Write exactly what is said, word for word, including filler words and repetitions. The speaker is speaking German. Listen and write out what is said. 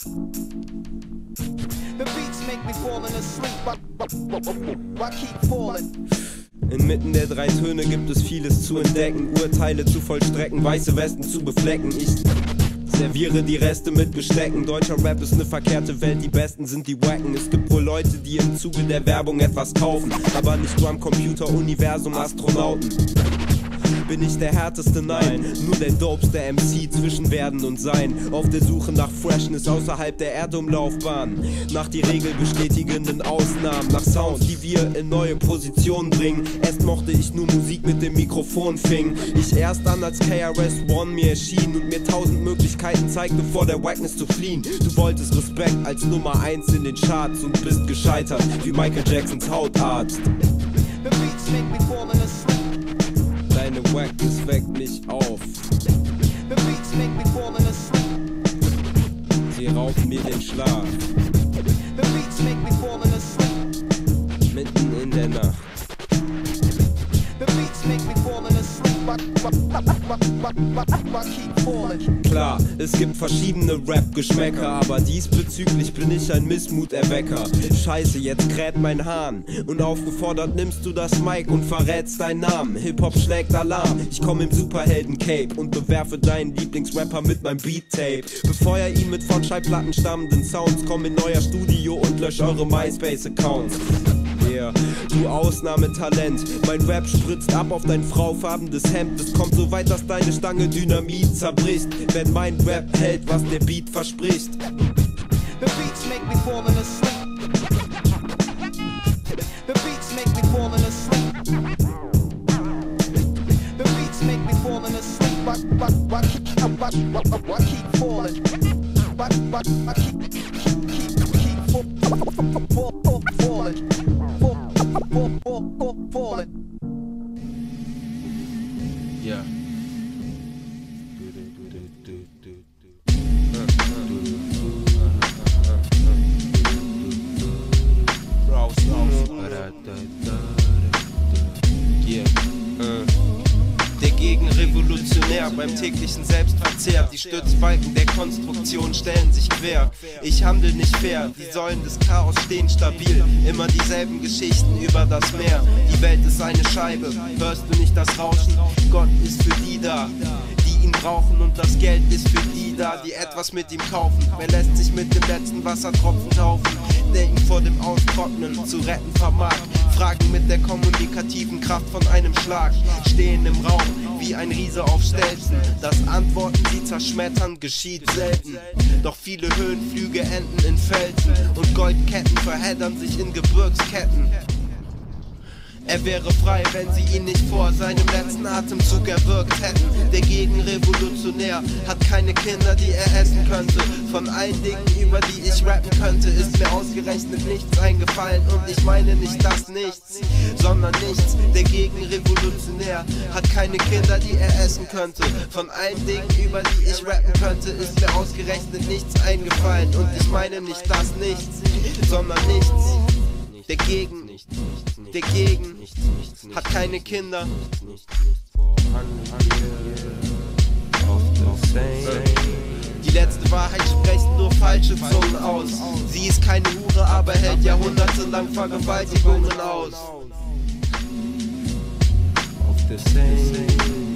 The beats make me falling asleep. I keep falling. Inmitten der drei Töne gibt es vieles zu entdecken, Urteile zu vollstrecken, weiße Westen zu beflecken. Ich serviere die Reste mit Bestecken. Deutscher Rap ist ne verkehrte Welt, die Besten sind die Wacken. Es gibt wohl Leute, die im Zuge der Werbung etwas kaufen, aber nicht nur am Computer, Universum, Astronauten. Bin ich der härteste? Nein, nur der dopeste M C zwischen Werden und Sein. Auf der Suche nach Freshness außerhalb der Erdumlaufbahn, nach die Regel bestätigenden Ausnahmen, nach Sounds, die wir in neue Positionen bringen. Erst mochte ich nur Musik mit dem Mikrofon fing. Ich erst an, als K R S One mir erschien und mir tausend Möglichkeiten zeigte, vor der Wackness zu fliehen. Du wolltest Respekt als Nummer eins in den Charts und bist gescheitert wie Michael Jacksons Hautarzt. The beats make me falling asleep. Deine Wackness weckt mich auf. The beats make me falling asleep. Sie raubt mir den Schlaf. The beats make me falling asleep. Mitten in der Nacht. The beats make me falling asleep. I, I, I, I, I keep falling. Klar, es gibt verschiedene Rap-Geschmäcker, aber diesbezüglich bin ich ein Missmuterwecker. Scheiße, jetzt kräht mein Hahn und aufgefordert nimmst du das Mic und verrätst deinen Namen. Hip-Hop schlägt Alarm, ich komm im Superhelden-Cape und bewerfe deinen Lieblingsrapper mit meinem Beat-Tape. Befeuer ihn mit von Schallplatten stammenden Sounds, komm in euer Studio und lösch eure MySpace-Accounts. Yeah, du Ausnahmetalent, mein Rap spritzt ab auf dein fraufarbenes Hemd. Es kommt so weit, dass deine Stange Dynamit zerbricht, wenn mein Rap hält, was der Beat verspricht. The beats make me falling asleep. The beats make me falling asleep. The beats make me falling asleep. I, I, I, keep, I, I, I keep falling. I, I, I keep, keep, keep, keep falling. Falling. Fall, fall, fall, falling. Yeah. Raus, raus. Yeah. Der Gegenrevolutionär beim täglichen Selbstverzehr. Die Stützbalken der Konstruktion stellen sich quer. Ich handel nicht fair, die Säulen des Chaos stehen stabil. Immer dieselben Geschichten über das Meer. Die Welt ist eine Scheibe, hörst du nicht das Rauschen? Gott ist für die da, die ihn brauchen, und das Geld ist für die da, die etwas mit ihm kaufen. Wer lässt sich mit dem letzten Wassertropfen taufen, der ihn vor dem Austrocknen zu retten vermag? Fragen mit der kommunikativen Kraft von einem Schlag stehen im Raum wie ein Riese auf Stelzen. Das Antworten sie zerschmettern geschieht selten. Doch viele Höhenflüge enden in Felsen und Goldketten verheddern sich in Gebirgsketten. Er wäre frei, wenn sie ihn nicht vor seinem letzten Atemzug erwürgt hätten. Der Gegenrevolutionär hat keine Kinder, die er essen könnte. Von allen Dingen, über die ich rappen könnte, ist mir ausgerechnet nichts eingefallen. Und ich meine nicht das Nichts, sondern nichts. Der Gegenrevolutionär hat keine Kinder, die er essen könnte. Von allen Dingen, über die ich rappen könnte, ist mir ausgerechnet nichts eingefallen. Und ich meine nicht das Nichts, sondern nichts. Der Gegen, der Gegen hat keine Kinder. Die letzte Wahrheit sprechen nur falsche Zungen aus. Sie ist keine Hure, aber hält jahrhundertelang Vergewaltigungen aus. Auf the same